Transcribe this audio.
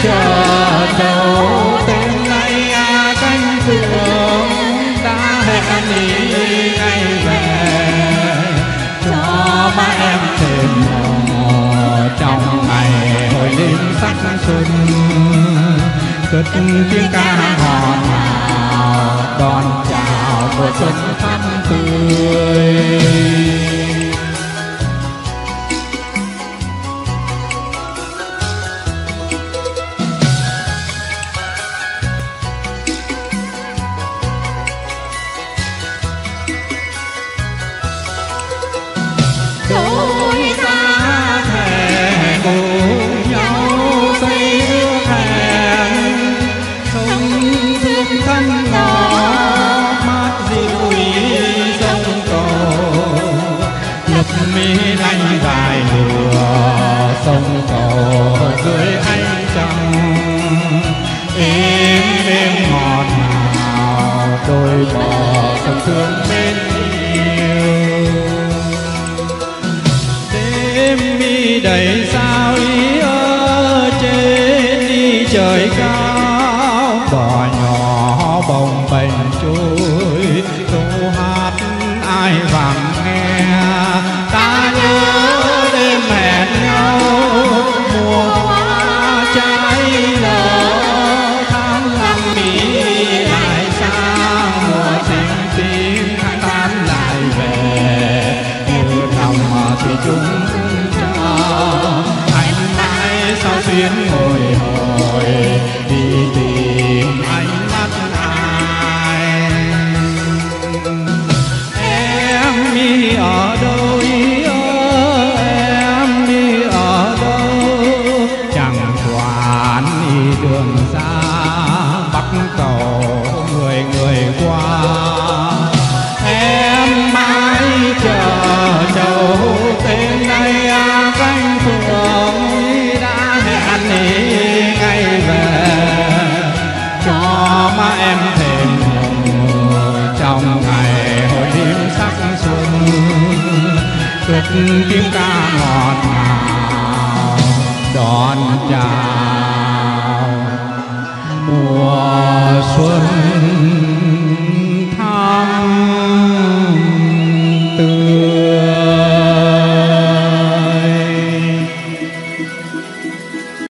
chờ cháu đêm nay cánh phượng đã hẹn đi ngày về cho ba em thêm mò trong ngày hồi đêm sắc xuân cất tiếng ca ngọt ngào đón chào mùa xuân thắm tươi. đôi ta thề cùng nhau xây ước hẹn sông thương thân ngõ mát dịu sông cầu lục mi lanh dài lùa sông cầu dưới ánh trăng êm êm ngọt ngào đôi bờ sông thương bên mi đầy sao ý ở trên đi trời cao bò nhỏ bồng bềnh trôi câu hát ai vàng nghe ta nhớ đêm hẹn nhau mùa hoa trái nở tháng năm mỹ lại sang mùa sinh tím tháng tám lại về như lòng thủy chung sao xuyên ngồi hồi đi tìm ánh mắt ai em đi ở đâu em đi ở đâu chẳng quản đi đường xa bắc cầu người người qua em mãi chờ cháu tên nay cánh phượng ngày về cho má em thêm trong ngày hồi đêm sắc xuân cất tiếng ca ngọt ngào đón chào mùa xuân.